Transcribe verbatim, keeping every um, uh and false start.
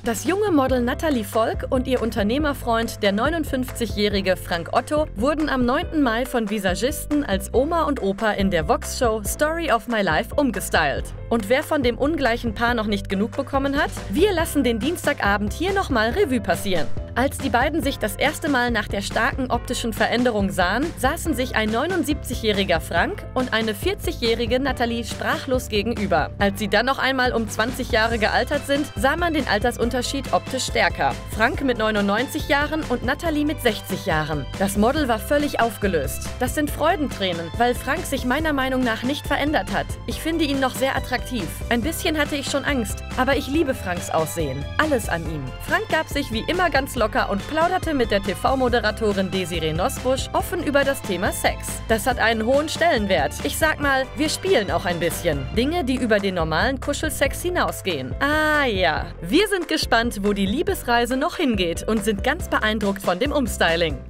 Das junge Model Natalie Volk und ihr Unternehmerfreund, der neunundfünfzigjährige Frank Otto, wurden am neunten Mai von Visagisten als Oma und Opa in der Vox-Show Story of My Life umgestylt. Und wer von dem ungleichen Paar noch nicht genug bekommen hat? Wir lassen den Dienstagabend hier nochmal Revue passieren. Als die beiden sich das erste Mal nach der starken optischen Veränderung sahen, saßen sich ein neunundsiebzigjähriger Frank und eine vierzigjährige Natalie sprachlos gegenüber. Als sie dann noch einmal um zwanzig Jahre gealtert sind, sah man den Altersunterschied optisch stärker. Frank mit neunundneunzig Jahren und Natalie mit sechzig Jahren. Das Model war völlig aufgelöst. Das sind Freudentränen, weil Frank sich meiner Meinung nach nicht verändert hat. Ich finde ihn noch sehr attraktiv. Ein bisschen hatte ich schon Angst, aber ich liebe Franks Aussehen. Alles an ihm. Frank gab sich wie immer ganz locker und plauderte mit der T V-Moderatorin Desiree Nosbusch offen über das Thema Sex. Das hat einen hohen Stellenwert. Ich sag mal, wir spielen auch ein bisschen. Dinge, die über den normalen Kuschelsex hinausgehen. Ah ja. Wir sind gespannt, wo die Liebesreise noch hingeht und sind ganz beeindruckt von dem Umstyling.